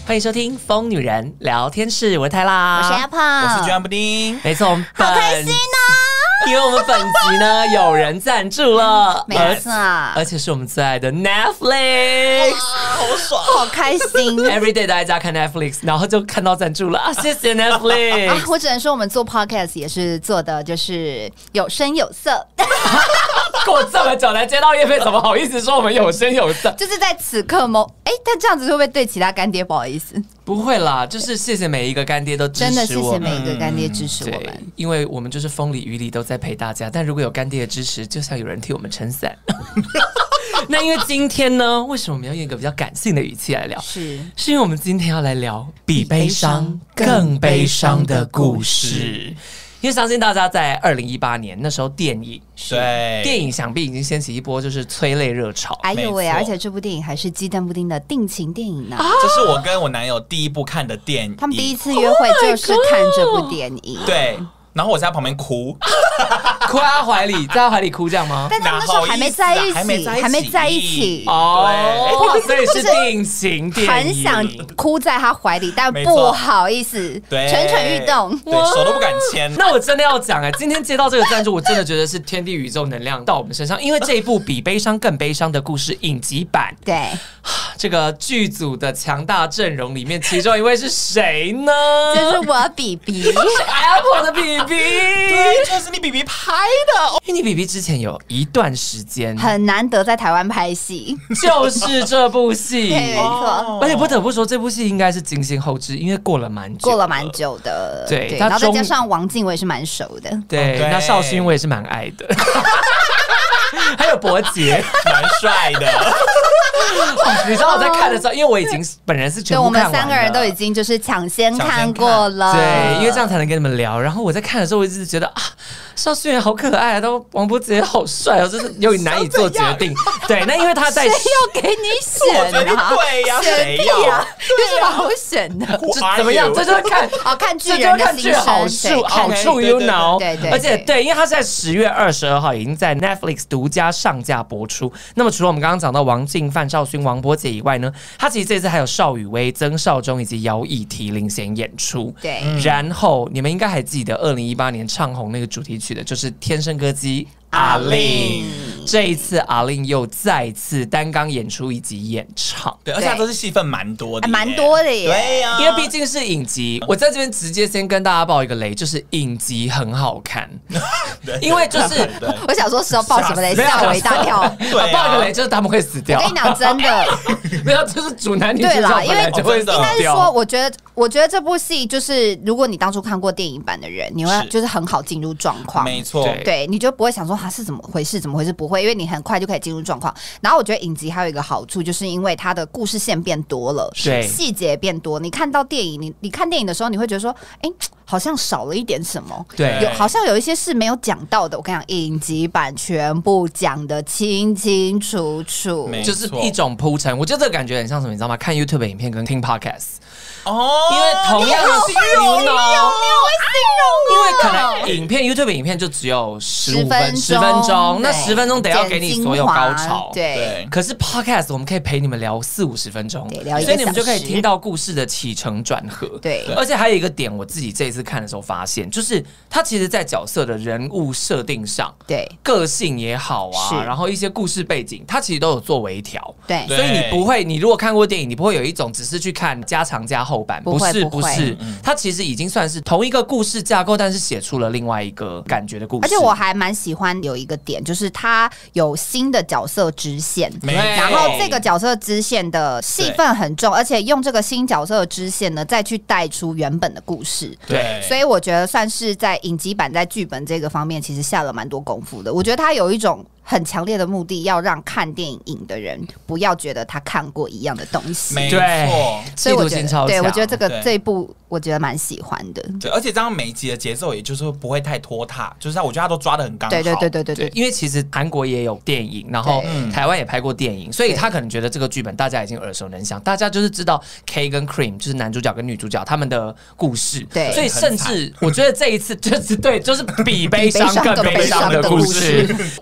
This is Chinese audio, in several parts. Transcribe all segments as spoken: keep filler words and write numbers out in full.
欢迎收听《疯女人聊天室》，我是泰拉， 我是 Apple， 我是居安布丁。 没错，我们好开心哦！ 因为我们本集呢有人赞助了， 没错， 而且是我们最爱的 Netflix， 好爽， 好开心。 Everyday 大家在看 Netflix， 然后就看到赞助了啊！谢谢 Netflix 啊。我只能说，我们做 podcast 也是做的就是有声有色。 过这么久才接到业配，怎么好意思说我们有声有色？ 就是在此刻某，哎、欸，但这样子会不会对其他干爹不好意思？ 不会啦，就是谢谢每一个干爹都支持我们， 真的谢谢每一个干爹支持我们， 嗯、因为我们就是风里雨里都在陪大家。但如果有干爹的支持，就像有人替我们撑伞。那因为今天呢，为什么我们要用一个比较感性的语气来聊？ 是， 是因为我们今天要来聊比悲伤更悲伤的故事。因为相信大家在二零一八年那时候，电影对电影想必已经掀起一波就是催泪热潮。 哎呦喂！而且这部电影还是鸡蛋布丁的定情电影呢、啊。 这是我跟我男友第一部看的电影， 他们第一次约会就是看这部电影。 Oh、对。然后我在旁边哭， 哭在他怀里，在他怀里哭这样吗？ 但他们那时候还没在一起， 还没在一起， 还没在一起哦，所以是定情电影， 很想哭在他怀里，但不好意思，蠢蠢欲动， 对，手都不敢牵。 那我真的要讲哎、欸，今天接到这个赞助，我真的觉得是天地宇宙能量到我们身上，因为这一部比悲伤更悲伤的故事影集版， 对， 这个剧组的强大阵容里面，其中一位是谁呢？ 就是我比比， 是 Apple 的比比。 对，就是你 B B 拍的， 因为你 B B 之前有一段时间很难得在台湾拍戏， 就是这部戏， 对，没错。 而且不得不说，这部戏应该是精心后制，因为过了蛮久， 过了蛮久的， 对。 对然后再加上王静，我也是蛮熟的， 对。那少勋我也是蛮爱的，还有伯杰， 蛮帅的。 你知道我在看的时候，因为我已经本人是全部看完了， 我们三个人都已经就是抢先看过了， 对，因为这样才能跟你们聊。然后我在看的时候，我一直觉得啊，少勋也好可爱啊，都王伯杰好帅哦，就是有点难以做决定。对，那因为他在谁要给你选啊？ 对呀， 谁要？有什么好选的？ 怎么样？这就是看哦，看剧人的心声， 好处好处 ，you know。 对对， 而且对，因为他是在十月二十二号已经在 Netflix 独家上架播出。那么除了我们刚刚讲到王静、范少勋、王伯杰以外呢，他其实这次还有邵雨薇、曾少忠以及姚以缇领衔演出。 对， 然后你们应该还记得二零一八年唱红那个主题曲的，就是《天生歌姬》。阿令，这一次阿令又再次担纲演出以及演唱， 对，而且他这次戏份蛮多的， 蛮多的耶。 对呀、啊， 因为毕竟是影集，我在这边直接先跟大家爆一个雷，就是影集很好看，因为就是我想说时候爆什么雷，吓我一大跳。 对、啊，爆一个雷就是他们会死掉。 我跟你讲，真的， 没有，就是主男女主角本来就会死掉。 应该是说，我觉得，我觉得这部戏就是，如果你当初看过电影版的人，你会就是很好进入状况， 没错， 对，你就不会想说它是怎么回事。怎么回事？不会，因为你很快就可以进入状况。然后我觉得影集还有一个好处，就是因为它的故事线变多了， 对， 细节变多。你看到电影，你你看电影的时候，你会觉得说，哎、欸，好像少了一点什么， 对， 有好像有一些是没有讲到的。我跟你讲，影集版全部讲得清清楚楚， 就是一种铺陈。我觉得这个感觉很像什么，你知道吗？看 YouTube 影片跟听 Podcast。 哦， 因为同样的形容， 你会形容， 因为可能影片 YouTube 影片就只有十五分十分钟，那十分钟得要给你所有高潮， 对。 可是 Podcast 我们可以陪你们聊四五十分钟， 所以你们就可以听到故事的起承转合。 对， 而且还有一个点，我自己这一次看的时候发现，就是他其实在角色的人物设定上， 对， 个性也好啊，然后一些故事背景，他其实都有做微调， 对。 所以你不会，你如果看过电影，你不会有一种只是去看加长加后版，不是不是，它其实已经算是同一个故事架构，但是写出了另外一个感觉的故事。 而且我还蛮喜欢有一个点，就是它有新的角色支线，然后这个角色支线的戏份很重，而且用这个新角色的支线呢，再去带出原本的故事。 对， 所以我觉得算是在影集版在剧本这个方面，其实下了蛮多功夫的。我觉得它有一种很强烈的目的，要让看电影的人不要觉得他看过一样的东西。 没错， 所以我觉得，对，我觉得这个对这一部我觉得蛮喜欢的。 对，而且这样每一集的节奏也就是不会太拖沓，就是我觉得他都抓得很刚好。 对对对对对 对, 对，因为其实韩国也有电影，然后台湾也拍过电影，所以他可能觉得这个剧本大家已经耳熟能详，大家就是知道 K 跟 Cream 就是男主角跟女主角他们的故事。 对， 所以甚至我觉得这一次就是对，就是比悲伤更悲伤的故事。我甚至觉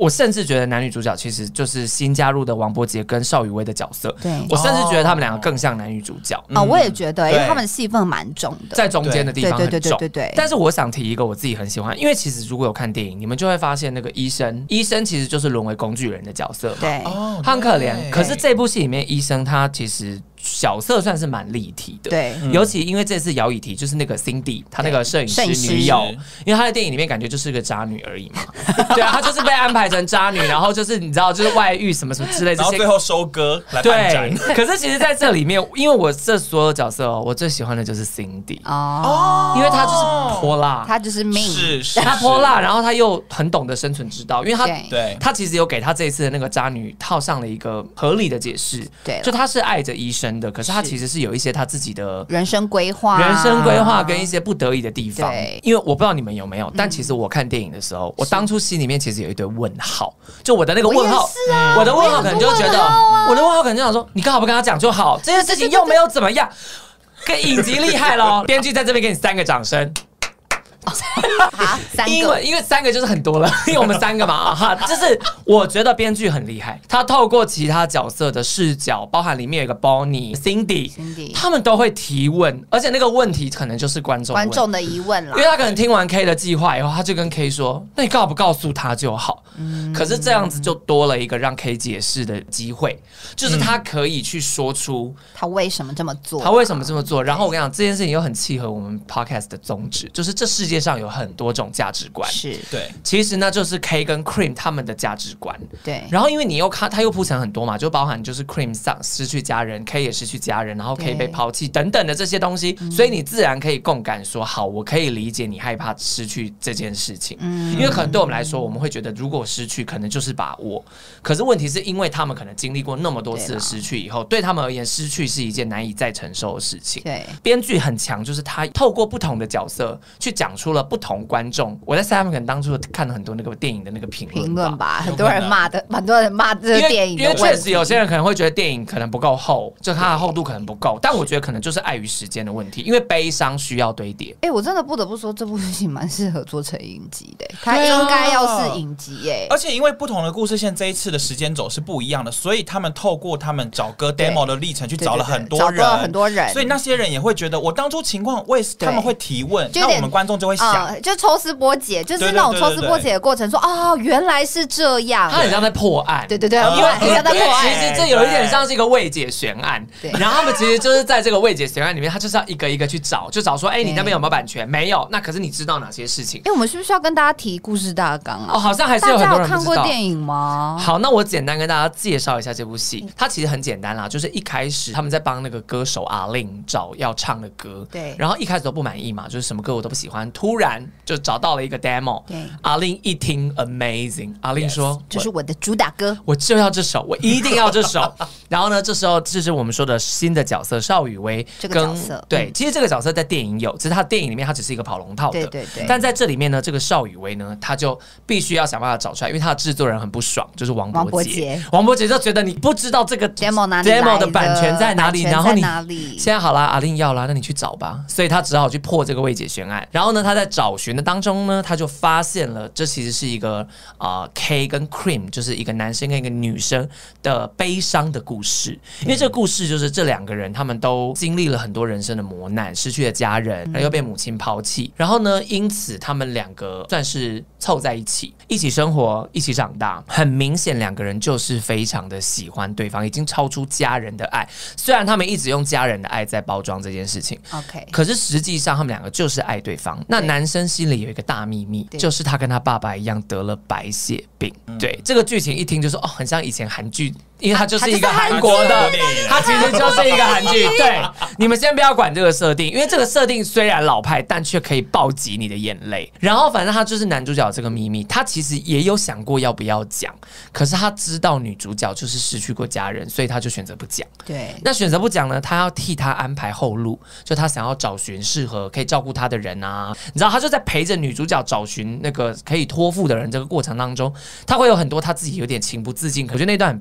觉得男女主角其实就是新加入的王柏杰跟邵雨薇的角色。 对， 我甚至觉得他们两个更像男女主角。 啊、哦，我也觉得，因为他们戏份蛮重的， 在中间的地方很重。 对对对对对对。 但是我想提一个我自己很喜欢，因为其实如果有看电影，你们就会发现那个医生，医生其实就是沦为工具人的角色嘛。 对， 他很可怜。可是这部戏里面，医生他其实角色算是蛮立体的。 对， 嗯、尤其因为这次姚以缇就是那个 Cindy， 她那个摄影师女友，因为她在电影里面感觉就是个渣女而已嘛。对啊，她就是被安排成渣女，然后就是你知道，就是外遇什么什么之类这些， 然后最后收割来办展。 对，可是其实在这里面，因为我这所有角色哦，我最喜欢的就是 Cindy 哦， 因为她就是泼辣， 她就是命， 是是， 她泼辣，然后她又很懂得生存之道，因为她对她其实有给她这一次的那个渣女套上了一个合理的解释， 对， 就她是爱着医生的，可是她其实是有一些她自己的人生规划、 人生规划跟一些不得已的地方。 对， 因为我不知道你们有没有，但其实我看电影的时候，我当初心里面其实有一堆问号，就我的那个问号， 我, 啊、 我的问号可能就觉得，我, 啊、我的问号可能就想说，你刚好不跟他讲就好，这件事情又没有怎么样，跟影集厉害咯。编剧在这边给你三个掌声。 好，三个， 因为因为三个就是很多了，因为我们三个嘛，哈，就是我觉得编剧很厉害，他透过其他角色的视角，包含里面有一个 Bonnie、Cindy， 他们都会提问，而且那个问题可能就是观众观众的疑问啦， 因为他可能听完 K 的计划以后，他就跟 K 说：“那你告不告诉他就好。嗯”可是这样子就多了一个让 K 解释的机会，就是他可以去说出他为什么这么做， 他为什么这么做。然后我跟你讲，这件事情又很契合我们 Podcast 的宗旨，就是这世界上有很多种价值观， 是对， 其实呢就是 K 跟 Cream 他们的价值观， 对。 然后因为你又看，他又铺陈很多嘛，就包含就是 Cream 丧失去家人 ，K 也失去家人，然后 K 被抛弃等等的这些东西，所以你自然可以共感说，好，我可以理解你害怕失去这件事情，嗯，因为可能对我们来说，我们会觉得如果失去，可能就是把握。可是问题是因为他们可能经历过那么多次的失去以后，对他们而言，失去是一件难以再承受的事情。 对， 编剧很强，就是他透过不同的角色去讲出了不同观众。我在 Sam 可能当初看了很多那个电影的那个评论评论吧，很多人骂的，很多人骂这个电影的问题， 因为确实有些人可能会觉得电影可能不够厚，就它的厚度可能不够，但我觉得可能就是碍于时间的问题，因为悲伤需要堆叠。 哎、欸，我真的不得不说，这部戏蛮适合做成影集的，它应该要是影集耶。 而且因为不同的故事线，这一次的时间轴是不一样的，所以他们透过他们找歌 demo 的历程去找了很多人， 找了很多人， 所以那些人也会觉得，我当初情况，为他们会提问，那我们观众就会想， 呃、就抽丝剥茧，就是那种抽丝剥茧的过程，说哦，原来是这样， 他很像在破案， 对对对， 因为很像在破案， 其实这有一点像是一个未解悬案，然后他们其实就是在这个未解悬案里面，他就是要一个一个去找，就找说，哎、欸，你那边有没有版权？没有，那可是你知道哪些事情？ 哎、欸，我们需不需要跟大家提故事大纲啊？ 哦，好像还是有很多人不知道。大家有看过电影吗？ 好，那我简单跟大家介绍一下这部戏，它其实很简单啦，就是一开始他们在帮那个歌手阿令找要唱的歌， 对， 然后一开始都不满意嘛，就是什么歌我都不喜欢，突然就找到了一个 demo， 对，阿令一听 amazing， 阿令说， yes, 这是我的主打歌， 我就要这首，我一定要这首。然后呢，这时候这是我们说的新的角色邵雨薇， 这个角色， 对，嗯、其实这个角色在电影有，只是他电影里面他只是一个跑龙套的， 对对对。 但在这里面呢，这个邵雨薇呢，他就必须要想办法找出来，因为他的制作人很不爽，就是王柏杰，王柏杰就觉得你不知道这个 demo 哪里 demo 的版权在哪里，然后你哪里现在好啦，阿令要啦，那你去找吧。所以他只好去破这个未解悬案。然后呢，他在找寻的当中呢，他就发现了这其实是一个啊、呃、K 跟 Cream， 就是一个男生跟一个女生的悲伤的故事。因为这个故事就是这两个人他们都经历了很多人生的磨难，失去了家人，然后又被母亲抛弃。然后呢，因此他们两个算是凑在一起，一起生活，一起长大。很明显，两个人就是非常的喜欢对方，已经超出家人的爱。虽然他们一直用家人的爱在包装这件事情 ，OK， 可是实际上他们两个就是爱对方。那男生心里有一个大秘密，就是他跟他爸爸一样得了白血病。对，这个剧情一听就说哦，很像以前韩剧。因为它就是一个韩国的，它其实就是一个韩剧。对，你们先不要管这个设定，因为这个设定虽然老派，但却可以暴击你的眼泪。然后反正他就是男主角这个秘密，他其实也有想过要不要讲，可是他知道女主角就是失去过家人，所以他就选择不讲。 对， 那选择不讲呢，他要替他安排后路，就他想要找寻适合可以照顾他的人啊。你知道，他就在陪着女主角找寻那个可以托付的人这个过程当中，他会有很多他自己有点情不自禁，我觉得那段很悲伤。这样。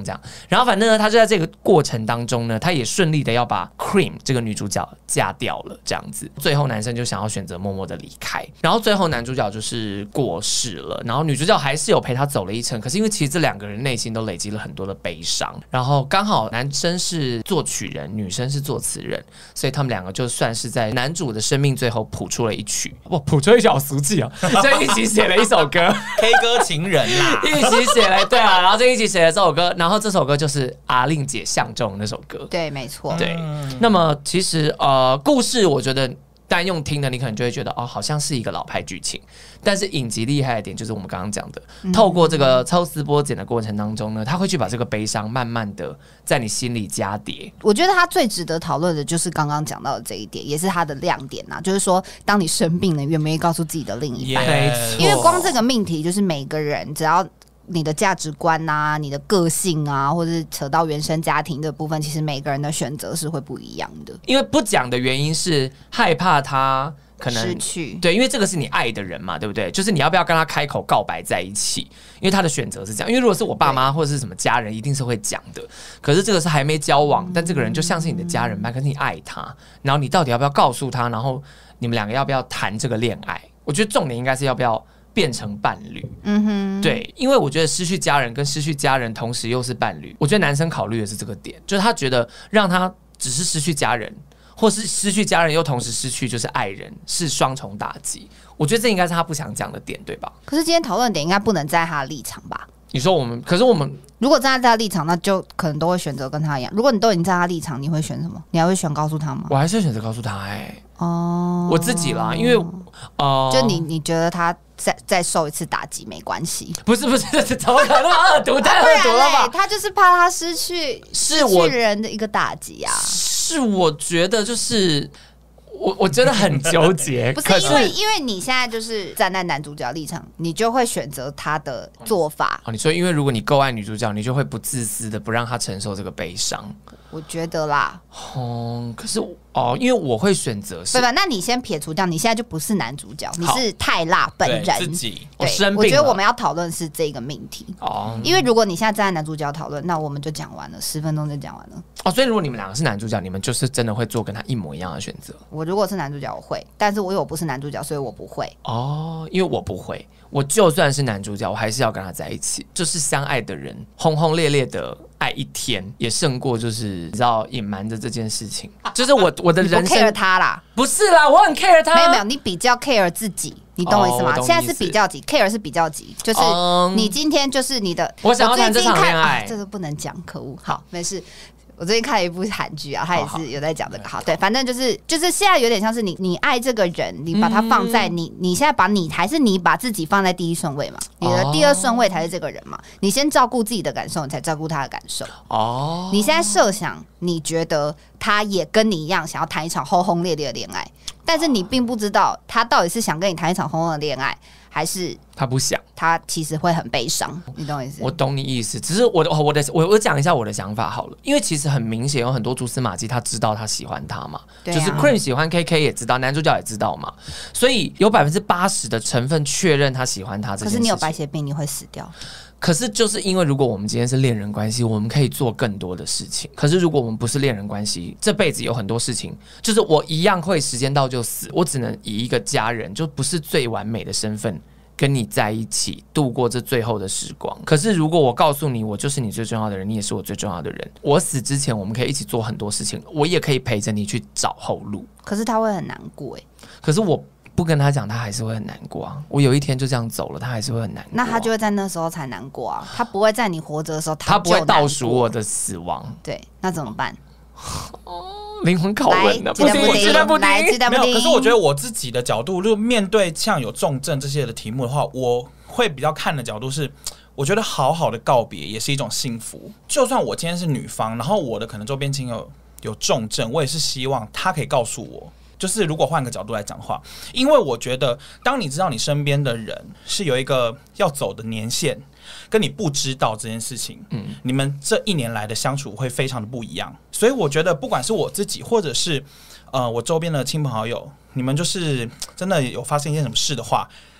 这样。然后反正呢，他就在这个过程当中呢，他也顺利的要把 Cream 这个女主角嫁掉了，这样子。最后男生就想要选择默默的离开，然后最后男主角就是过世了，然后女主角还是有陪他走了一程。可是因为其实这两个人内心都累积了很多的悲伤，然后刚好男生是作曲人，女生是作词人，所以他们两个就算是在男主的生命最后谱出了一曲，哇，谱出一曲好俗气哦，就一起写了一首歌 ，K 歌情人啦， 一起写了，对啊，然后就一起写了这首歌，然后这首歌就是阿令姐相中那首歌， 对，没错， 对。那么其实呃，故事我觉得单用听的，你可能就会觉得哦，好像是一个老派剧情。但是影集厉害的点就是我们刚刚讲的，透过这个抽丝剥茧的过程当中呢，他会去把这个悲伤慢慢的在你心里加叠。 我觉得他最值得讨论的就是刚刚讲到的这一点，也是他的亮点啊，就是说，当你生病了，愿不愿意告诉自己的另一半？ 没错， 因为光这个命题，就是每个人只要你的价值观啊、你的个性啊，或者是扯到原生家庭的部分，其实每个人的选择是会不一样的。 因为不讲的原因是害怕他可能失去， 对，因为这个是你爱的人嘛，对不对？就是你要不要跟他开口告白在一起？因为他的选择是这样。因为如果是我爸妈或者是什么家人，一定是会讲的。可是这个是还没交往，但这个人就像是你的家人般，可是你爱他，然后你到底要不要告诉他？然后你们两个要不要谈这个恋爱？我觉得重点应该是要不要变成伴侣。嗯哼，对，因为我觉得失去家人跟失去家人同时又是伴侣，我觉得男生考虑的是这个点，就是他觉得让他只是失去家人。或是失去家人又同时失去就是爱人，是双重打击。我觉得这应该是他不想讲的点，对吧？ 可是今天讨论点应该不能在他的立场吧？ 你说我们，可是我们如果站在他的立场，那就可能都会选择跟他一样。如果你都已经在他立场，你会选什么？你还会选告诉他吗？ 我还是选择告诉他、欸，哎， 哦， 我自己啦，因为呃， 就你你觉得他再再受一次打击没关系？ 不是不是，怎么可能恶毒？太恶毒了吧？ 他就是怕他失去是我失去人的一个打击啊。 是我觉得就是我我觉得很纠结， 不是因为因为你现在就是站在男主角立场，你就会选择他的做法。 哦，你说因为如果你够爱女主角，你就会不自私的不让她承受这个悲伤。 我觉得啦， 哦，可是哦，因为我会选择是， 对吧？那你先撇除掉，你现在就不是男主角，你是泰辣本人自己。 我生病了， 我觉得我们要讨论是这个命题哦， 因为如果你现在站在男主角讨论，那我们就讲完了，十分钟就讲完了。 哦，所以如果你们两个是男主角，你们就是真的会做跟他一模一样的选择。 我如果是男主角，我会，但是我因为我不是男主角，所以我不会。 哦，因为我不会，我就算是男主角，我还是要跟他在一起。就是相爱的人，轰轰烈烈的爱一天，也胜过就是你知道隐瞒着这件事情。就是我我的人生你不 care 他啦， 不是啦，我很 care 他。 没有没有，你比较 care 自己。你懂我意思吗？ 哦、 现在是比较级 ，care 是比较级，就是你今天就是你的。 嗯、我想要谈这场恋爱、 啊，这个不能讲，可恶。好，没事。我最近看了一部韩剧啊，他也是有在讲这个。好，对，反正就是就是现在有点像是你你爱这个人，你把他放在你、嗯、你现在把你还是你把自己放在第一顺位嘛，你的第二顺位才是这个人嘛。你先照顾自己的感受，你才照顾他的感受。哦，你现在设想，你觉得他也跟你一样想要谈一场轰轰烈烈的恋爱，但是你并不知道他到底是想跟你谈一场轰轰的恋爱，还是他不想， 他其实会很悲伤，你懂我意思？ 我懂你意思，只是我的我的我我讲一下我的想法好了，因为其实很明显有很多蛛丝马迹，他知道他喜欢他嘛， 对啊、 就是 Cream 喜欢 K K 也知道，男主角也知道嘛，所以有百分之八十的成分确认他喜欢他这件事情。 可是你有白血病，你会死掉。 可是就是因为如果我们今天是恋人关系，我们可以做更多的事情。可是如果我们不是恋人关系，这辈子有很多事情，就是我一样会时间到就死，我只能以一个家人，就不是最完美的身份跟你在一起度过这最后的时光。可是如果我告诉你我就是你最重要的人，你也是我最重要的人，我死之前我们可以一起做很多事情，我也可以陪着你去找后路。 可是他会很难过耶。 可是我不跟他讲，他还是会很难过啊。我有一天就这样走了，他还是会很难过、啊。 那他就会在那时候才难过啊，他不会在你活着的时候他， 他不会倒数我的死亡。 对，那怎么办？ 灵魂拷问的， 不行，我觉得不没有。可是我觉得我自己的角度，就面对像有重症这些的题目的话，我会比较看的角度是，我觉得好好的告别也是一种幸福。就算我今天是女方，然后我的可能周边亲友有重症，我也是希望他可以告诉我。就是如果换个角度来讲话，因为我觉得当你知道你身边的人是有一个要走的年限，跟你不知道这件事情，嗯，你们这一年来的相处会非常的不一样。所以我觉得不管是我自己或者是呃我周边的亲朋好友，你们就是真的有发生一件什么事的话，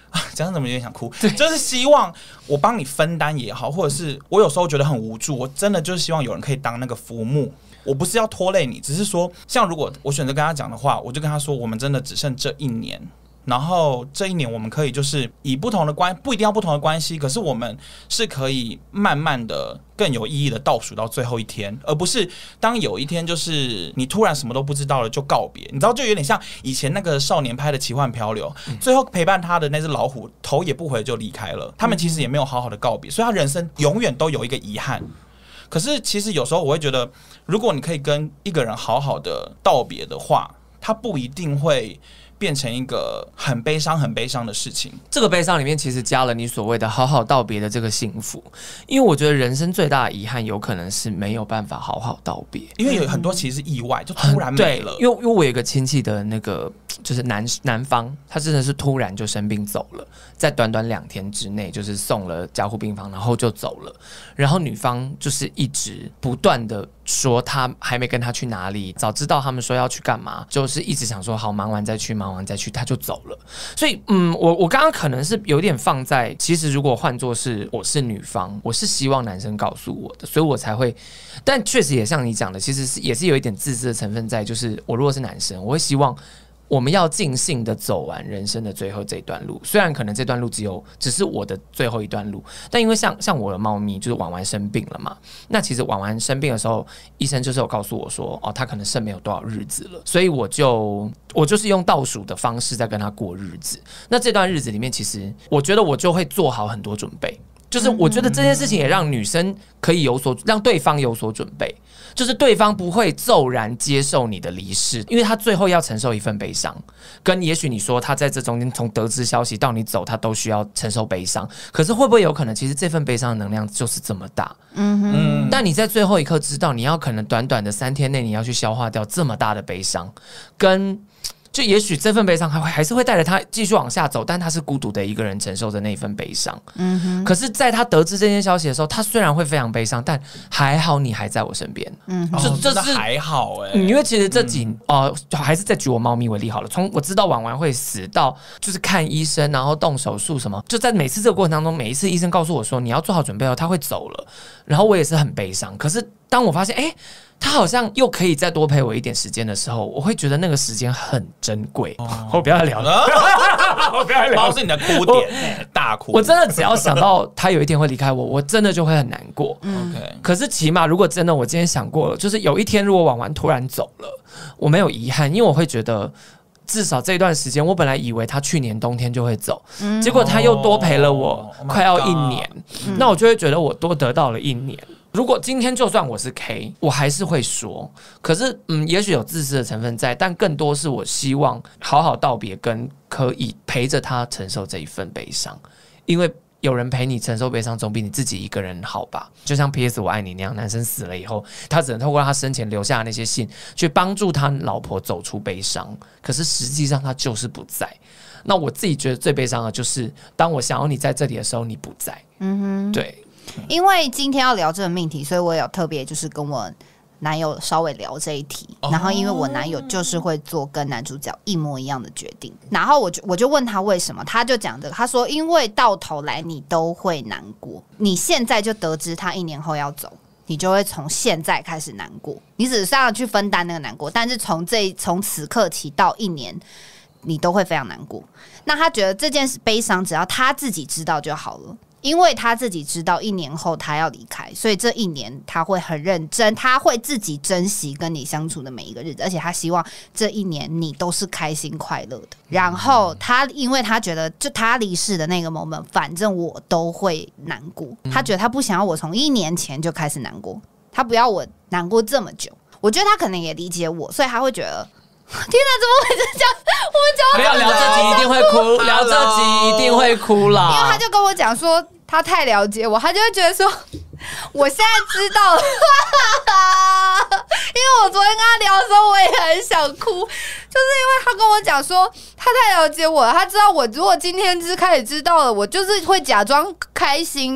讲怎么有点想哭，就是希望我帮你分担也好，或者是我有时候觉得很无助，我真的就是希望有人可以当那个浮木。我不是要拖累你，只是说，像如果我选择跟他讲的话，我就跟他说，我们真的只剩这一年。然后这一年我们可以就是以不同的关，不一定要不同的关系，可是我们是可以慢慢的更有意义的倒数到最后一天，而不是当有一天就是你突然什么都不知道了就告别，你知道就有点像以前那个少年拍的奇幻漂流，嗯、最后陪伴他的那只老虎头也不回就离开了，他们其实也没有好好的告别，所以他人生永远都有一个遗憾。可是其实有时候我会觉得，如果你可以跟一个人好好的道别的话，他不一定会变成一个很悲伤、很悲伤的事情。 这个悲伤里面其实加了你所谓的好好道别的这个幸福，因为我觉得人生最大的遗憾有可能是没有办法好好道别， 因为有很多其实是意外，就突然没了。 对，因为因为我有一个亲戚的那个就是南南方，他真的是突然就生病走了，在短短两天之内就是送了加护病房，然后就走了。然后女方就是一直不断的说他还没跟他去哪里，早知道他们说要去干嘛，就是一直想说好忙完再去，忙完再去，他就走了。所以嗯，我我刚刚可能是有点放在，其实如果换作是我是女方，我是希望男生告诉我的，所以我才会，但确实也像你讲的，其实是也是有一点自私的成分在，就是我如果是男生，我会希望我们要尽兴的走完人生的最后这一段路，虽然可能这段路只有只是我的最后一段路，但因为像像我的猫咪就是婉婉生病了嘛，那其实婉婉生病的时候，医生就是有告诉我说，哦，他可能剩没有多少日子了，所以我就我就是用倒数的方式在跟他过日子。那这段日子里面，其实我觉得我就会做好很多准备。就是我觉得这件事情也让女生可以有所让对方有所准备，就是对方不会骤然接受你的离世，因为他最后要承受一份悲伤，跟也许你说他在这中间从得知消息到你走，他都需要承受悲伤，可是会不会有可能其实这份悲伤的能量就是这么大？嗯哼，但你在最后一刻知道你要可能短短的三天内你要去消化掉这么大的悲伤，跟就也许这份悲伤还会还是会带着他继续往下走，但他是孤独的一个人承受着那一份悲伤。嗯哼。可是，在他得知这件消息的时候，他虽然会非常悲伤，但还好你还在我身边。嗯， 这这是还好哎、欸嗯，因为其实这几哦、嗯呃，还是再举我猫咪为例好了。从我知道婉婉会死到就是看医生，然后动手术什么，就在每次这个过程当中，每一次医生告诉我说你要做好准备哦，他会走了，然后我也是很悲伤。可是当我发现，哎、欸。他好像又可以再多陪我一点时间的时候，我会觉得那个时间很珍贵。哦、我不要聊了， 我不要聊。猫是你的哭点，大哭。 我真的只要想到他有一天会离开我，我真的就会很难过。 嗯、 可是起码如果真的我今天想过了，就是有一天如果婉婉突然走了，我没有遗憾，因为我会觉得。至少这段时间，我本来以为他去年冬天就会走，嗯、结果他又多陪了我快要一年， oh, 那我就会觉得我多得到了一年。如果今天就算我是 K， 我还是会说，可是嗯，也许有自私的成分在，但更多是我希望好好道别，跟可以陪着他承受这一份悲伤，因为。有人陪你承受悲伤，总比你自己一个人好吧？就像 P S 我爱你那样，男生死了以后，他只能透过他生前留下的那些信，去帮助他老婆走出悲伤。可是实际上他就是不在。那我自己觉得最悲伤的就是，当我想要你在这里的时候，你不在。嗯哼，对。 因为今天要聊这个命题，所以我有特别就是跟我男友稍微聊这一题，然后因为我男友就是会做跟男主角一模一样的决定，然后我就我就问他为什么，他就讲的，他说因为到头来你都会难过，你现在就得知他一年后要走，你就会从现在开始难过，你只是要去分担那个难过，但是从这从此刻起到一年，你都会非常难过。那他觉得这件事悲伤，只要他自己知道就好了。因为他自己知道一年后他要离开，所以这一年他会很认真，他会自己珍惜跟你相处的每一个日子，而且他希望这一年你都是开心快乐的。然后他因为他觉得就他离世的那个 moment， 反正我都会难过，他觉得他不想要我从一年前就开始难过，他不要我难过这么久。我觉得他可能也理解我，所以他会觉得天哪，怎么会是这样？我们讲不要聊这集一定会哭，聊这集一定会哭啦。 因为他就跟我讲说，他太了解我，他就会觉得说，我现在知道了。因为我昨天跟他聊的时候，我也很想哭，就是因为他跟我讲说，他太了解我了，他知道我如果今天是开始知道了，我就是会假装开心。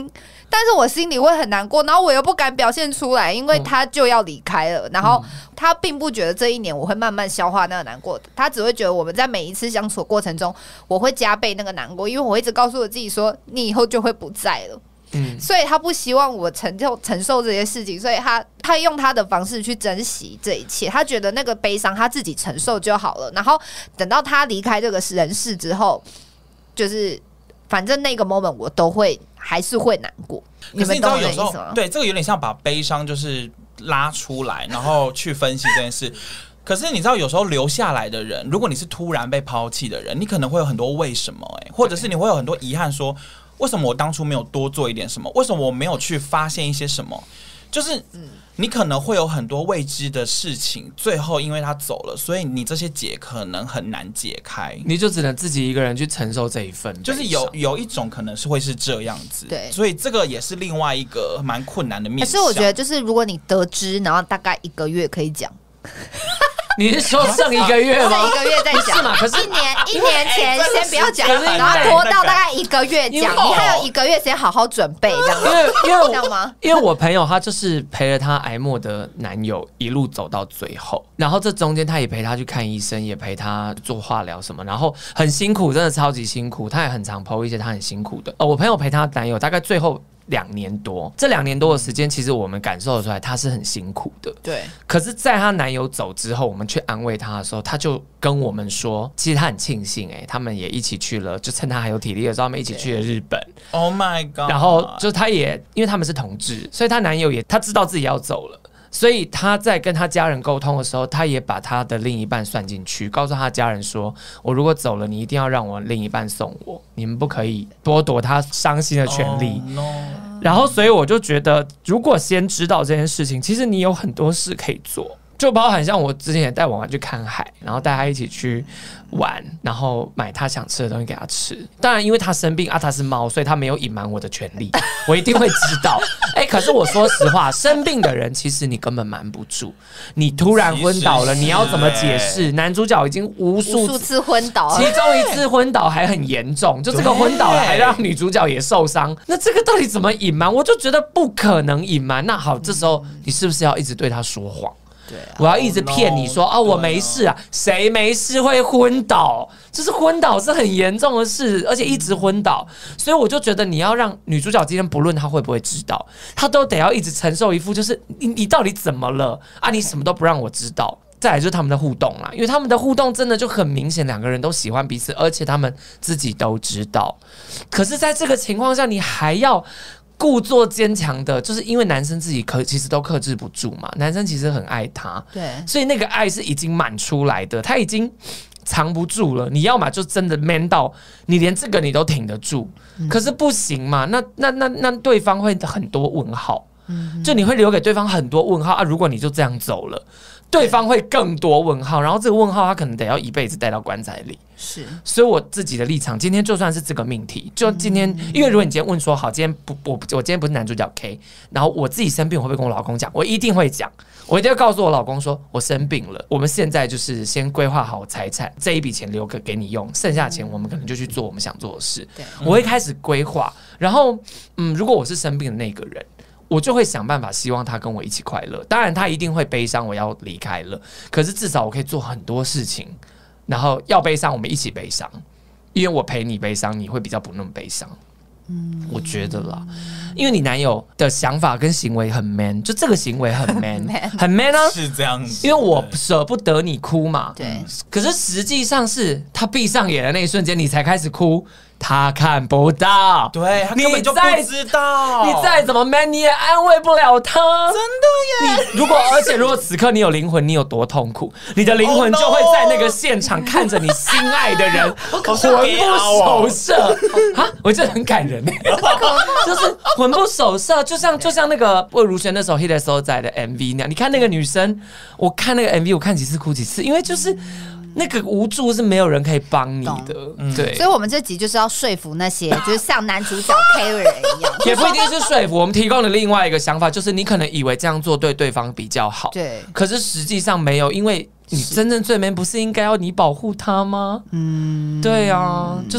但是我心里会很难过，然后我又不敢表现出来，因为他就要离开了，然后他并不觉得这一年我会慢慢消化那个难过，他只会觉得我们在每一次相处的过程中，我会加倍那个难过，因为我一直告诉我自己说，你以后就会不在了。嗯，所以他不希望我承受承受这些事情，所以他他用他的方式去珍惜这一切。他觉得那个悲伤他自己承受就好了。然后等到他离开这个人世之后，就是反正那个 moment 我都会还是会难过。 可是你知道有时候， 你们懂我的意思吗？ 对，这个有点像把悲伤就是拉出来，然后去分析这件事。可是你知道，有时候留下来的人，如果你是突然被抛弃的人，你可能会有很多为什么、欸，或者是你会有很多遗憾说。为什么我当初没有多做一点什么？为什么我没有去发现一些什么？就是你可能会有很多未知的事情，最后因为他走了，所以你这些结可能很难解开， 你就只能自己一个人去承受这一份。 就是有有一种可能是会是这样子，对，所以这个也是另外一个蛮困难的面向。 可是我觉得，就是如果你得知，然后大概一个月可以讲。 你是说剩一个月吗？ 剩一个月再讲， 是嘛？可是一年一年前先不要讲，然后拖到大概一个月讲，你还有一个月时间好好准备，这样因为因为这样吗？ 因为我朋友他就是陪了他癌末的男友一路走到最后，然后这中间他也陪他去看医生，也陪他做化疗什么，然后很辛苦，真的超级辛苦。他也很常 po 一些他很辛苦的。呃，我朋友陪他男友大概最后。两年多，这两年多的时间，其实我们感受得出来，她是很辛苦的。 对。 可是，在她男友走之后，我们去安慰她的时候，她就跟我们说，其实她很庆幸、欸，哎，他们也一起去了，就趁她还有体力的时候，他们一起去了日本。 Oh my god！ 然后就她也，因为他们是同志，所以她男友也，他知道自己要走了。所以他在跟他家人沟通的时候，他也把他的另一半算进去，告诉他家人说：“我如果走了，你一定要让我另一半送我，你们不可以剥夺他伤心的权利。” oh, no. 然后，所以我就觉得，如果先知道这件事情，其实你有很多事可以做。就包含像我之前也带婉婉去看海，然后带他一起去玩，然后买他想吃的东西给他吃。当然，因为他生病啊，他是猫，所以他没有隐瞒我的权利，我一定会知道。哎、欸，可是我说实话，生病的人其实你根本瞒不住。你突然昏倒了，你要怎么解释？男主角已经无数无数次昏倒， 其中一次昏倒还很严重，就这个昏倒了还让女主角也受伤。那这个到底怎么隐瞒？我就觉得不可能隐瞒。那好，这时候你是不是要一直对他说谎？对啊、我要一直骗你说、oh, no. 啊，我没事啊，谁没事会昏倒？就是昏倒是很严重的事，而且一直昏倒，所以我就觉得你要让女主角今天不论她会不会知道，她都得要一直承受一副就是你你到底怎么了啊？你什么都不让我知道。再来就是他们的互动啦，因为他们的互动真的就很明显，两个人都喜欢彼此，而且他们自己都知道。可是，在这个情况下，你还要。故作坚强的，就是因为男生自己可其实都克制不住嘛，男生其实很爱他，对，所以那个爱是已经满出来的，他已经藏不住了。你要嘛就真的 man 到你连这个你都挺得住，嗯、可是不行嘛，那那那那对方会很多问号，嗯、就你会留给对方很多问号啊。如果你就这样走了。对方会更多问号，然后这个问号他可能得要一辈子带到棺材里。是，所以我自己的立场，今天就算是这个命题，就今天，嗯、因为如果你今天问说，好，今天不，我我今天不是男主角 K， 然后我自己生病，我会不会跟我老公讲？我一定会讲，我一定会告诉我老公说，我生病了，我们现在就是先规划好财产，这一笔钱留给给你用，剩下的钱我们可能就去做我们想做的事。对，我会开始规划，然后，嗯，如果我是生病的那个人。我就会想办法，希望他跟我一起快乐。当然，他一定会悲伤，我要离开了。可是至少我可以做很多事情，然后要悲伤，我们一起悲伤，因为我陪你悲伤，你会比较不那么悲伤。嗯，我觉得啦，因为你男友的想法跟行为很 man， 就这个行为很 man， 很 man 啊， 是这样子。 因为我舍不得你哭嘛，对。可是实际上是他闭上眼的那一瞬间，你才开始哭。他看不到， 对，他根本就不知道。 你再怎么 man， 你也安慰不了他。 真的耶！ 你如果，而且如果此刻你有灵魂，你有多痛苦，你的灵魂就会在那个现场看着你心爱的人魂不守舍啊！我觉得很感人，就是魂不守舍，就像就像那个魏如萱那首《Hit the Soul》的 M V 那样。你看那个女生，我看那个 M V， 我看几次哭几次，因为就是。那个无助是没有人可以帮你的，嗯、对， 所以我们这集就是要说服那些就是像男主角 K 的人一样， 也不一定是说服。我们提供的另外一个想法就是，你可能以为这样做对对方比较好，对，可是实际上没有，因为你真正最 man 不是应该要你保护他吗？嗯，对啊，就是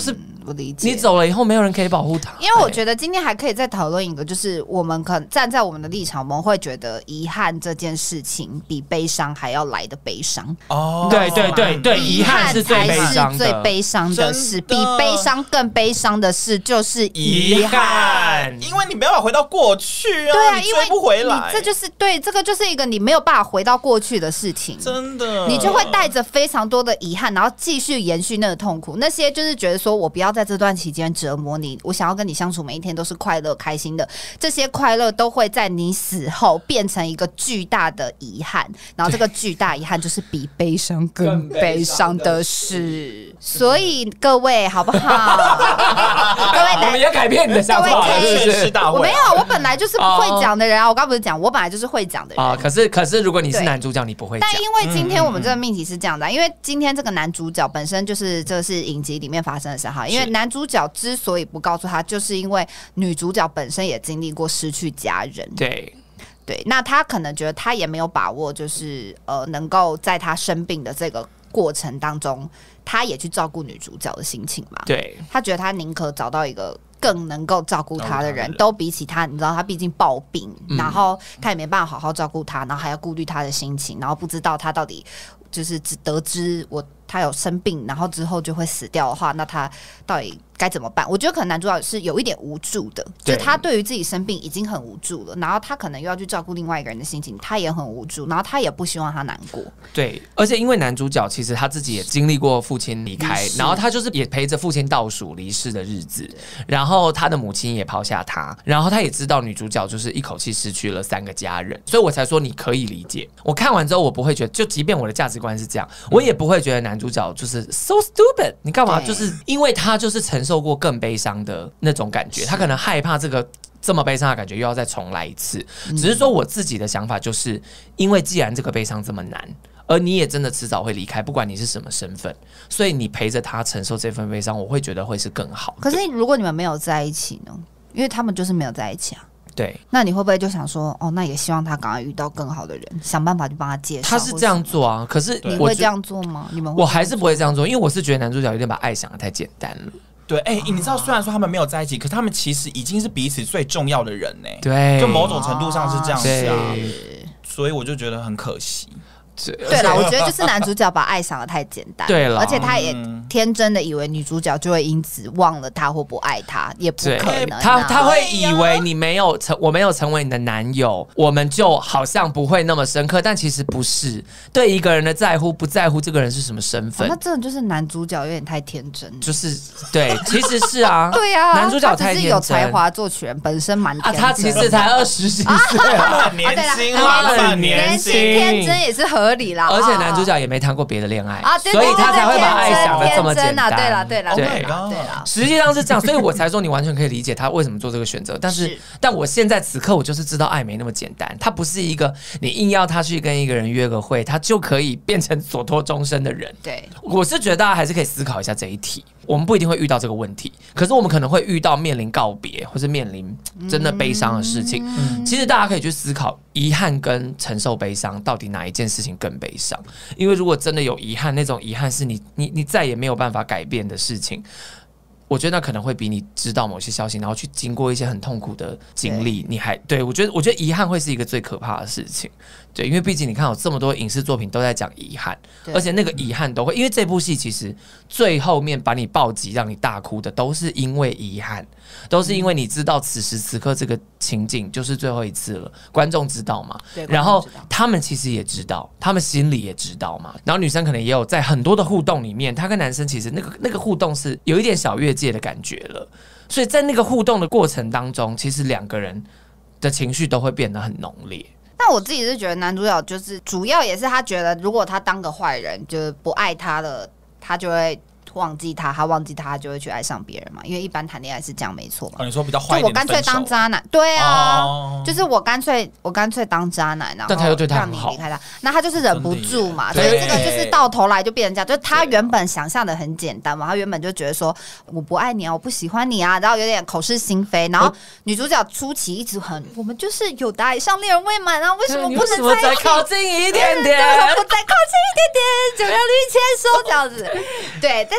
我理解。 你走了以后，没有人可以保护他。 因为我觉得今天还可以再讨论一个，就是我们可能站在我们的立场，我们会觉得遗憾这件事情比悲伤还要来的悲伤。 哦， 对对对对，遗憾是最悲伤的， 最悲伤的事，比悲伤更悲伤的事就是遗憾， 因为你没办法回到过去啊， 对啊， 你追不回来， 这就是对，这个就是一个你没有办法回到过去的事情， 真的， 你就会带着非常多的遗憾，然后继续延续那个痛苦。那些就是觉得说我不要在这段期间折磨你，我想要跟你相处每一天都是快乐开心的，这些快乐都会在你死后变成一个巨大的遗憾，然后这个巨大遗憾就是比悲伤更悲伤的事。所以各位好不好？各位， 我们要改变你的想法， 是是大会。 我没有，我本来就是不会讲的人啊！我刚不是讲，我本来就是会讲的人啊。可是可是，如果你是男主角，你不会讲。 但因为今天我们这个命题是这样的，因为今天这个男主角本身就是这是影集里面发生的事哈。因为男主角之所以不告诉他，就是因为女主角本身也经历过失去家人。 对。 对，那他可能觉得他也没有把握，就是呃，能够在他生病的这个过程当中，他也去照顾女主角的心情嘛。 对， 他觉得他宁可找到一个更能够照顾他的人，都比起他，你知道他毕竟暴病，嗯、然后他也没办法好好照顾他，然后还要顾虑他的心情，然后不知道他到底就是只得知我他有生病，然后之后就会死掉的话，那他到底该怎么办？我觉得可能男主角是有一点无助的，就他对于自己生病已经很无助了，然后他可能又要去照顾另外一个人的心情，他也很无助，然后他也不希望他难过。 对，而且因为男主角其实他自己也经历过父亲离开，然后他就是也陪着父亲倒数离世的日子，然后他的母亲也抛下他，然后他也知道女主角就是一口气失去了三个家人，所以我才说你可以理解。我看完之后，我不会觉得，就即便我的价值观是这样，我也不会觉得男主角就是 so stupid。你干嘛？就是因为他就是承受过更悲伤的那种感觉，他可能害怕这个这么悲伤的感觉又要再重来一次。只是说我自己的想法就是，因为既然这个悲伤这么难，而你也真的迟早会离开，不管你是什么身份，所以你陪着他承受这份悲伤，我会觉得会是更好。 可是如果你们没有在一起呢？因为他们就是没有在一起啊。 对， 那你会不会就想说，哦，那也希望他赶快遇到更好的人，想办法去帮他介绍？ 他是这样做啊，可是你会这样做吗？你们会我还是不会这样做，因为我是觉得男主角有点把爱想得太简单了。 对，哎、欸，你知道，虽然说他们没有在一起，可是他们其实已经是彼此最重要的人呢、欸。 对， 就某种程度上是这样子啊，所以我就觉得很可惜。 对了，我觉得就是男主角把爱想得太简单， 对了， 而且他也天真的以为女主角就会因此忘了他或不爱他，也不可能、啊。 他他会以为你没有成，我没有成为你的男友，我们就好像不会那么深刻，但其实不是。对一个人的在乎，不在乎这个人是什么身份， 哦、那真的就是男主角有点太天真了。 就是对，其实是啊， 对啊， 男主角太天真， 他只是有才华作曲人，本身蛮天真啊，他其实才二十几岁， 很年轻， 很年轻， 天真也是合理啦， 而且。男主角也没谈过别的恋爱啊， 所以他才会把爱想得这么简单。 对了，对了， 对了，对了， 实际上是这样，所以我才说你完全可以理解他为什么做这个选择。但是，是但我现在此刻我就是知道爱没那么简单，他不是一个你硬要他去跟一个人约个会，他就可以变成所托终身的人。 对， 我是觉得大家还是可以思考一下这一题。我们不一定会遇到这个问题，可是我们可能会遇到面临告别或是面临真的悲伤的事情。嗯、其实大家可以去思考，遗憾跟承受悲伤到底哪一件事情更悲伤？因为如果真的有遗憾，那种遗憾是你你你再也没有办法改变的事情。我觉得那可能会比你知道某些消息，然后去经过一些很痛苦的经历，你还对我觉得，我觉得遗憾会是一个最可怕的事情。对，因为毕竟你看有这么多影视作品都在讲遗憾，而且那个遗憾都会，因为这部戏其实最后面把你暴击让你大哭的，都是因为遗憾，都是因为你知道此时此刻这个情景就是最后一次了，观众知道嘛？然后他们其实也知道，他们心里也知道嘛。然后女生可能也有在很多的互动里面，她跟男生其实那个那个互动是有一点小越界的感觉了，所以在那个互动的过程当中，其实两个人的情绪都会变得很浓烈。 但我自己是觉得男主角就是主要也是他觉得，如果他当个坏人，就是不爱他了，他就会忘记他，他忘记他，他就会去爱上别人嘛。因为一般谈恋爱是这样，没错嘛。 哦，你说比较坏一点的分手， 就我干脆当渣男，对啊，哦、就是我干脆我干脆当渣男，然后但他又对他让你离开他，那他就是忍不住嘛。所以这个就是到头来就变成这样，就是他原本想象的很简单嘛，他原本就觉得说我不爱你啊，我不喜欢你啊，然后有点口是心非。然后女主角初期一直很，我们就是有的爱上恋人未满啊，为什么不能在再靠近一点点？ 对，我再靠近一点点，就让绿牵手这样子。对，但是。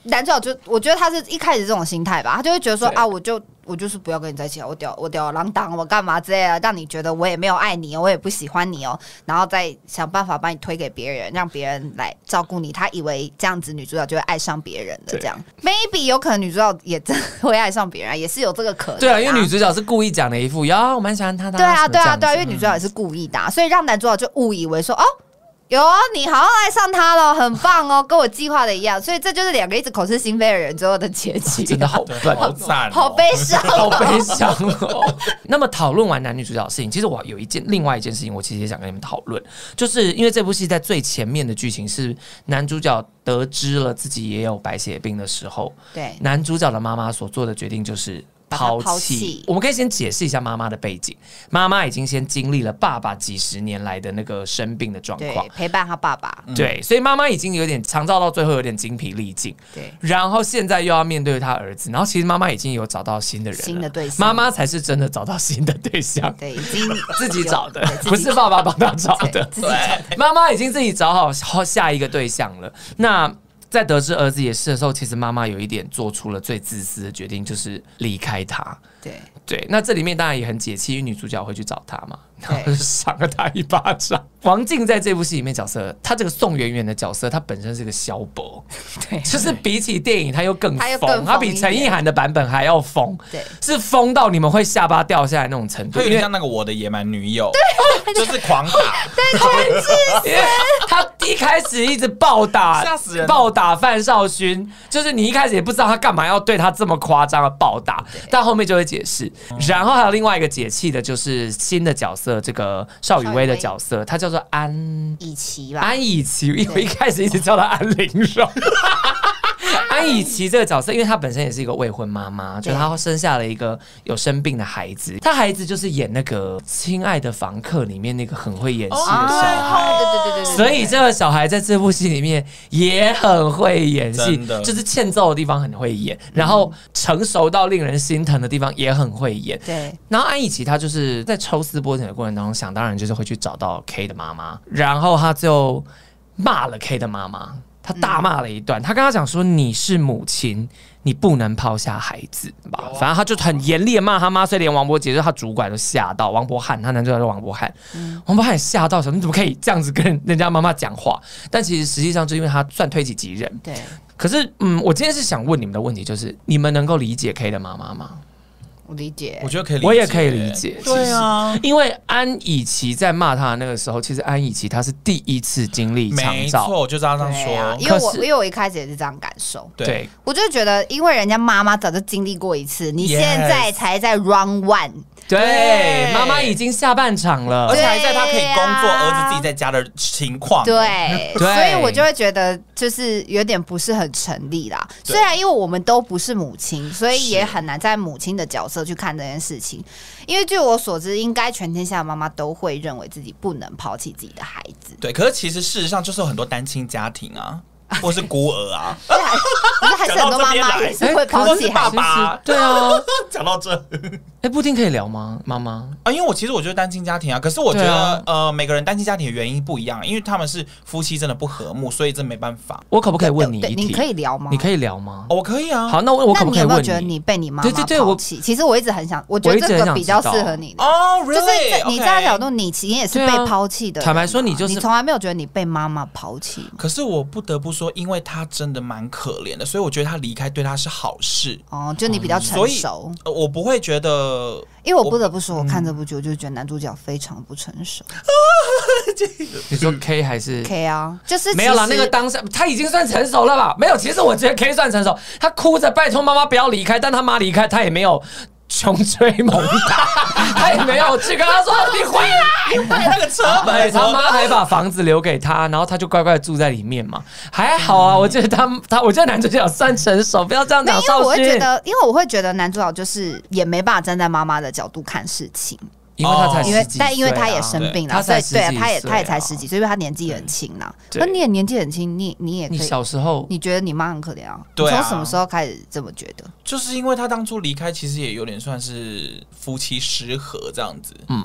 男主角就我觉得他是一开始这种心态吧，他就会觉得说啊，我就我就是不要跟你在一起啊，我屌我屌郎当我干嘛之类的，让你觉得我也没有爱你哦，我也不喜欢你哦，然后再想办法把你推给别人，让别人来照顾你。他以为这样子女主角就会爱上别人的，这样 maybe 有可能女主角也真的会爱上别人，也是有这个可能、啊。 对啊，因为女主角是故意讲的一副呀，我蛮喜欢他的。 对啊，对啊，对啊，因为女主角也是故意的、啊，所以让男主角就误以为说哦。有啊，你好像爱上他了，很棒哦，跟我计划的一样，所以这就是两个一直口是心非的人最后的结局、啊， 真的好笨， 好惨、哦， 好悲伤、 好哦， 悲伤哦。那么讨论完男女主角的事情，其实我有一件另外一件事情，我其实也想跟你们讨论，就是因为这部戏在最前面的剧情是男主角得知了自己也有白血病的时候， 对， 男主角的妈妈所做的决定就是抛弃。我们可以先解释一下妈妈的背景。妈妈已经先经历了爸爸几十年来的那个生病的状况， 陪伴他爸爸。 对，所以妈妈已经有点长照到最后有点精疲力尽。 对， 然后现在又要面对他儿子，然后其实妈妈已经有找到新的人了， 新的对象， 妈妈才是真的找到新的对象。 对，已经自己找的，不是爸爸帮他找的。 对， 妈妈已经自己找好下一个对象了。那在得知儿子也是的时候，其实妈妈有一点做出了最自私的决定，就是离开他。 对对，那这里面当然也很解气，因为女主角会去找他嘛，然后就赏了他一巴掌。王静在这部戏里面角色，她这个宋媛媛的角色，她本身是个小伯，对，就是比起电影，她又更疯，她比陈意涵的版本还要疯，对，是疯到你们会下巴掉下来那种程度， 有点像那个我的野蛮女友，对，就是狂打， 对，全是因为他一开始一直暴打， 吓死人， 暴打范少勋，就是你一开始也不知道他干嘛要对他这么夸张的暴打，但后面就会解释。然后还有另外一个解气的，就是新的角色，这个邵雨薇的角色，他叫做安以琪吧， 安以琪，因为我一开始一直叫他安陵容。安以琪这个角色，因为她本身也是一个未婚妈妈，就她生下了一个有生病的孩子，她孩子就是演那个《亲爱的房客》里面那个很会演戏的小孩， 对对对对， 所以这个小孩在这部戏里面也很会演戏，就是欠揍的地方很会演，然后成熟到令人心疼的地方也很会演。 对， 然后安以琪她就是在抽丝剥茧的过程当中，想当然就是会去找到 K 的妈妈，然后她就骂了 K 的妈妈。他大骂了一段，他跟他讲说：“你是母亲，你不能抛下孩子吧。”反正他就很严厉的骂他妈，所以连王柏杰就是他主管都吓到。王柏翰，他男主角叫王柏翰，嗯、王柏翰也吓到，说：“你怎么可以这样子跟人家妈妈讲话？”但其实实际上就因为他算推己及人。 对。 可是，嗯，我今天是想问你们的问题，就是你们能够理解 K 的妈妈吗？ 我理解， 我觉得可以理解， 我也可以理解。 对啊， 因为安以琪在骂他的那个时候，其实安以琪她是第一次经历长照， 没错，我就这样说、 啊。因为我因为我一开始也是这样感受， 对， 我就觉得，因为人家妈妈早就经历过一次，你现在才在 round one。 对，妈妈已经下半场了， 而且还在她可以工作，儿子自己在家的情况。 对，所以我就会觉得就是有点不是很成立啦。虽然因为我们都不是母亲，所以也很难在母亲的角色去看这件事情。因为据我所知，应该全天下的妈妈都会认为自己不能抛弃自己的孩子。 对，可是其实事实上就是有很多单亲家庭啊。或是孤儿啊， 可是还是很多妈妈也是会抛弃爸爸。 对啊， 讲到这， 哎，布丁可以聊吗？妈妈啊，因为我其实我觉得单亲家庭啊，可是我觉得、啊、呃，每个人单亲家庭的原因不一样，因为他们是夫妻真的不和睦，所以这没办法。 我可不可以问你一题？ 你可以聊吗？ 你可以聊吗？ 哦、我可以啊。 好，那我我可不可以问你？ 那你有没有觉得你被你妈妈抛弃？其实我一直很想，我觉得这个比较适合你的。 哦、oh, ，really? 就是你站在角度，你其实也是被抛弃的、啊。 坦白说，你就是你从来没有觉得你被妈妈抛弃。 可是我不得不说，因为他真的蛮可怜的，所以我觉得他离开对他是好事。 哦，就你比较成熟， 所以、呃、我不会觉得。 因为我不得不说，我看这部剧，我就觉得男主角非常不成熟。 你说 K 还是 K 啊？就是没有啦，那个当下他已经算成熟了吧？没有，其实我觉得 K 算成熟。他哭着拜托妈妈不要离开，但他妈离开，他也没有穷追猛打，他也没有去跟他说你回来， 你回那个车门，他妈还把房子留给他，然后他就乖乖住在里面嘛，还好啊。我觉得他他，我觉得男主角算成熟，不要这样讲。 因为我会觉得，因为我会觉得男主角就是也没办法站在妈妈的角度看事情。 因为他才十几岁、啊， 但因为他也生病了，所以对，他也他也才十几岁，因为他年纪很轻啦。那你也年纪很轻，你你也可以， 你小时候你觉得你妈很可怜啊？ 对啊， 从什么时候开始这么觉得？ 就是因为他当初离开，其实也有点算是夫妻失和这样子。嗯，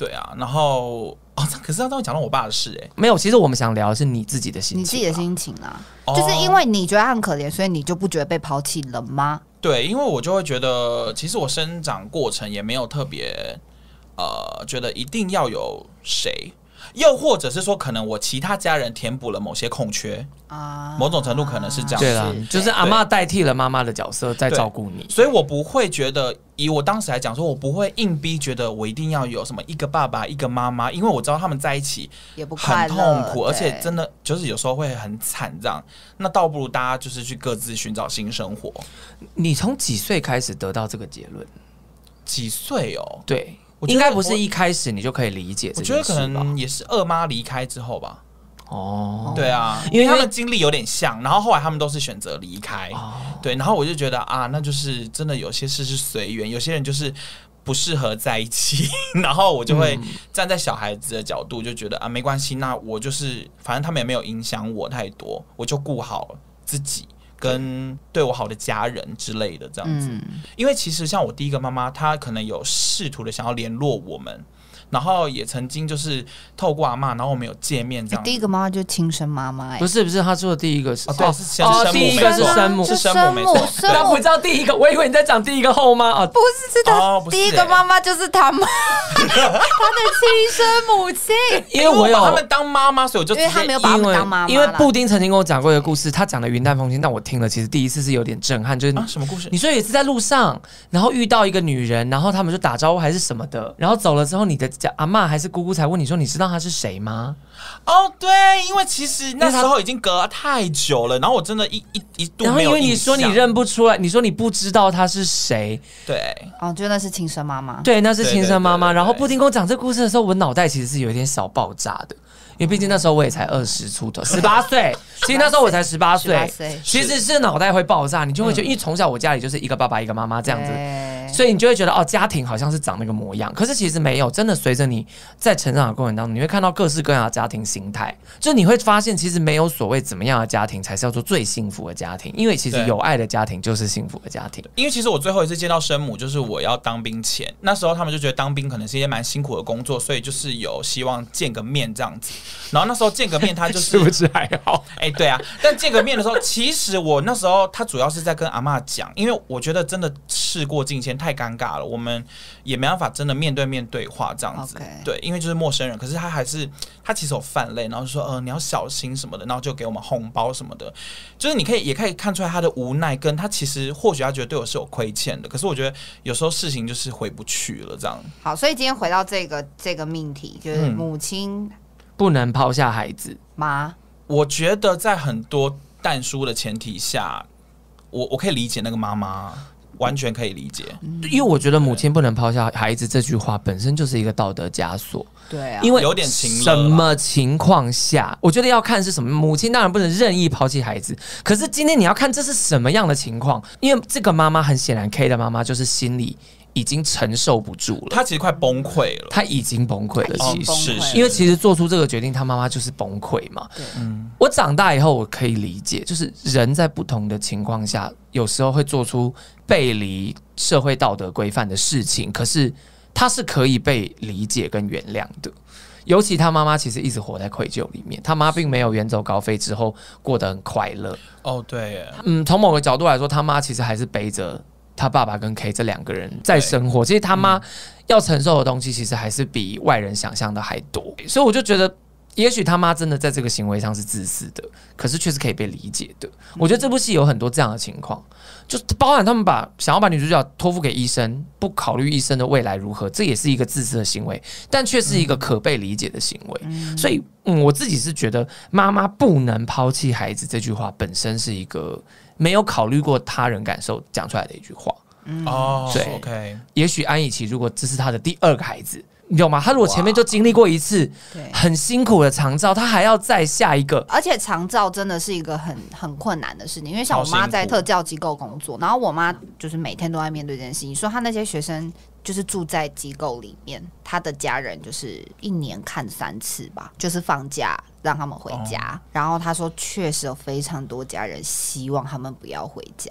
对啊，然后哦，可是他都会讲到我爸的事哎、欸， 没有，其实我们想聊的是你自己的心情， 你自己的心情啊， 哦、 就是因为你觉得他很可怜，所以你就不觉得被抛弃了吗？ 对，因为我就会觉得，其实我生长过程也没有特别，呃，觉得一定要有谁，又或者是说，可能我其他家人填补了某些空缺啊，某种程度可能是这样。 对啦，就是阿嬷代替了妈妈的角色在照顾你， 所以我不会觉得，以我当时来讲说，我不会硬逼觉得我一定要有什么一个爸爸一个妈妈，因为我知道他们在一起也不快乐， 很痛苦，而且真的就是有时候会很惨这样。那倒不如大家就是去各自寻找新生活。 你从几岁开始得到这个结论？ 几岁哦？ 对，应该不是一开始你就可以理解这件事吧。 我觉得可能也是二妈离开之后吧。 哦， 对啊，因为他们经历有点像，然后后来他们都是选择离开。哦，对，然后我就觉得啊，那就是真的有些事是随缘，有些人就是不适合在一起，然后我就会站在小孩子的角度，就觉得啊，没关系，那我就是反正他们也没有影响我太多，我就顾好自己跟对我好的家人之类的这样子。嗯、因为其实像我第一个妈妈，她可能有试图的想要联络我们。然后也曾经就是透过阿嬷，然后我们有见面这样。 第一个妈妈就是亲生妈妈哎， 不是不是，他说的第一个是哦，对，是生哦， 母， 第一个是生母， 是生母，没错。 但我知道第一个，我以为你在讲第一个后妈哦， 不是，是他第一个妈妈就是他妈，他的亲生母亲。 因为我有把他们当妈妈，所以我就因为他没有把他们当妈妈。 因为布丁曾经跟我讲过一个故事，他讲的云淡风轻，但我听了其实第一次是有点震撼，就是啊什么故事？ 你说有一次在路上，然后遇到一个女人，然后他们就打招呼还是什么的，然后走了之后，你的阿嬷还是姑姑才问你说，你知道他是谁吗？ 哦，对，因为其实那时候已经隔了太久了，然后我真的一一一度没有印象。然后因为你说你认不出来，你说你不知道他是谁， 对， 哦，觉得那是亲生妈妈， 对，那是亲生妈妈。然后布丁跟我讲这故事的时候，我脑袋其实是有一点小爆炸的。因为毕竟那时候我也才二十出头，十八岁。其实那时候我才十八岁，其实是脑袋会爆炸，你就会觉得，因为从小我家里就是一个爸爸一个妈妈这样子，所以你就会觉得哦，家庭好像是长那个模样。可是其实没有，真的随着你在成长的过程当中，你会看到各式各样的家庭形态，就你会发现其实没有所谓怎么样的家庭才是叫做最幸福的家庭，因为其实有爱的家庭就是幸福的家庭。 因为其实我最后一次见到生母就是我要当兵前，那时候他们就觉得当兵可能是一件蛮辛苦的工作，所以就是有希望见个面这样子。然后那时候见个面，他就是是不是还好？ 哎、欸，对啊。但见个面的时候，其实我那时候他主要是在跟阿嬷讲，因为我觉得真的事过境迁太尴尬了，我们也没办法真的面对面对话这样子。Okay. 对，因为就是陌生人，可是他还是他其实有泛泪，然后就说呃你要小心什么的，然后就给我们红包什么的，就是你可以也可以看出来他的无奈，跟他其实或许他觉得对我是有亏欠的，可是我觉得有时候事情就是回不去了这样。 好，所以今天回到这个这个命题，就是母亲。嗯不能抛下孩子吗？ 我觉得在很多但书的前提下，我我可以理解那个妈妈，完全可以理解。 因为我觉得母亲不能抛下孩子这句话本身就是一个道德枷锁。 对啊， 因为有点情什么情况下，我觉得要看是什么。母亲当然不能任意抛弃孩子，可是今天你要看这是什么样的情况。因为这个妈妈很显然 ，K 的妈妈就是心里已经承受不住了， 他其实快崩溃了， 他已经崩溃了。其实， 是因为其实做出这个决定，他妈妈就是崩溃嘛。 对， 嗯，我长大以后我可以理解，就是人在不同的情况下，有时候会做出背离社会道德规范的事情，可是他是可以被理解跟原谅的。尤其他妈妈其实一直活在愧疚里面，他妈并没有远走高飞之后过得很快乐。 哦，对耶， 嗯，从某个角度来说，他妈其实还是背着他爸爸跟 K 这两个人在生活，其实他妈要承受的东西，其实还是比外人想象的还多。所以我就觉得，也许他妈真的在这个行为上是自私的，可是却是可以被理解的。我觉得这部戏有很多这样的情况，就包含他们把想要把女主角托付给医生，不考虑医生的未来如何，这也是一个自私的行为，但却是一个可被理解的行为。嗯、所以，嗯，我自己是觉得妈妈不能抛弃孩子这句话本身是一个没有考虑过他人感受讲出来的一句话。 嗯、哦， 对 ，OK。 也许安以琪如果这是他的第二个孩子，你懂吗？他如果前面就经历过一次很辛苦的长照，他还要再下一个， 而且长照真的是一个很很困难的事情，因为像我妈在特教机构工作，然后我妈就是每天都在面对这件事情。说她那些学生就是住在机构里面，她的家人就是一年看三次吧，就是放假让他们回家。哦、然后她说，确实有非常多家人希望他们不要回家。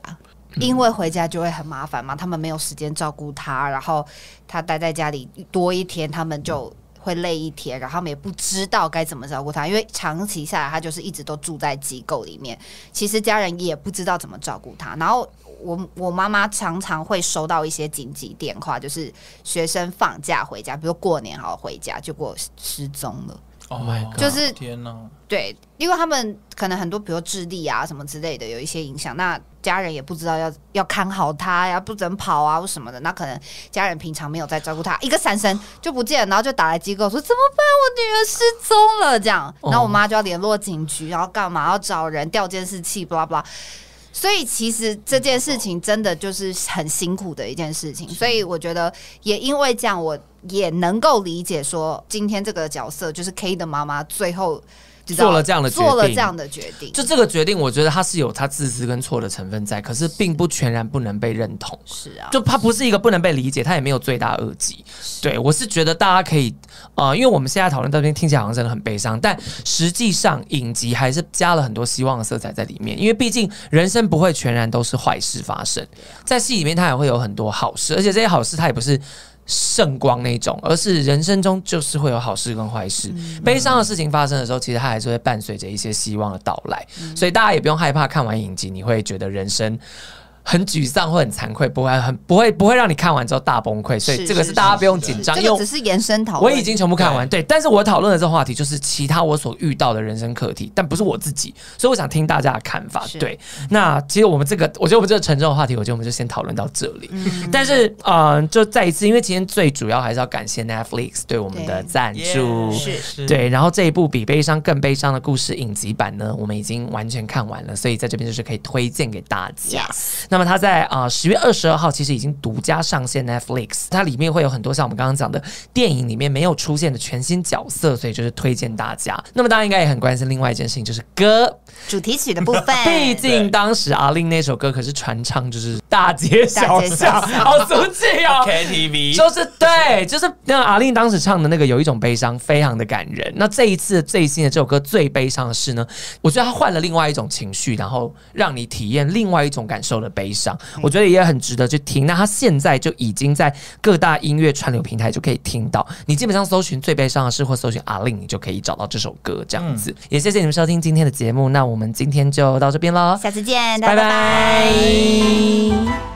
因为回家就会很麻烦嘛，他们没有时间照顾他，然后他待在家里多一天，他们就会累一天，然后他们也不知道该怎么照顾他，因为长期下来他就是一直都住在机构里面，其实家人也不知道怎么照顾他。然后我我妈妈常常会收到一些紧急电话，就是学生放假回家，比如过年好回家，结果失踪了。 Oh my god！ 就是天哪， 对，因为他们可能很多，比如智力啊什么之类的有一些影响，那家人也不知道要要看好他呀，不准跑啊或什么的，那可能家人平常没有在照顾他，一个闪神就不见了，然后就打来机构说怎么办，我女儿失踪了这样，然后我妈就要联络警局，然后干嘛要找人调监视器，blah blah。所以其实这件事情真的就是很辛苦的一件事情，所以我觉得也因为这样，我也能够理解说，今天这个角色就是 K 的妈妈最后做了这样的决定， 做了这样的决定。 就这个决定，我觉得他是有他自私跟错的成分在，可是并不全然不能被认同。 是啊， 就他不是一个不能被理解，他也没有罪大恶极。对，我是觉得大家可以，呃，因为我们现在讨论到这边听起来好像真的很悲伤，但实际上影集还是加了很多希望的色彩在里面，因为毕竟人生不会全然都是坏事发生，在戏里面它也会有很多好事，而且这些好事它也不是圣光那种，而是人生中就是会有好事跟坏事。嗯、悲伤的事情发生的时候，其实它还是会伴随着一些希望的到来，嗯、所以大家也不用害怕看完影集你会觉得人生很沮丧或很惭愧，不会很不会不会让你看完之后大崩溃，所以这个是大家不用紧张， 这个只是延伸讨论。 我已经全部看完，对，但是我讨论的这个话题就是其他我所遇到的人生课题，但不是我自己，所以我想听大家的看法。对，那其实我们这个，我觉得我们这个沉重的话题，我觉得我们就先讨论到这里。嗯、但是，嗯、呃，就再一次，因为今天最主要还是要感谢 Netflix 对我们的赞助， 是， 对，然后这一部比悲伤更悲伤的故事影集版呢，我们已经完全看完了，所以在这边就是可以推荐给大家。 Yes. 那么它在啊。呃十月二十二号其实已经独家上线 Netflix， 它里面会有很多像我们刚刚讲的电影里面没有出现的全新角色，所以就是推荐大家。那么大家应该也很关心另外一件事情，就是歌主题曲的部分。 毕竟当时阿令那首歌可是传唱，就是大街小巷，好俗气哦 ，K T V 就是对，就是那阿令当时唱的那个有一种悲伤，非常的感人。那这一次最新的这首歌最悲伤的是呢，我觉得他换了另外一种情绪，然后让你体验另外一种感受的悲伤。我觉得也很值得去听。那他现在就已经在各大音乐串流平台就可以听到，你基本上搜寻最悲伤的事或搜寻阿令，你就可以找到这首歌这样子。嗯、也谢谢你们收听今天的节目，那我们今天就到这边咯， 下次见， 拜拜。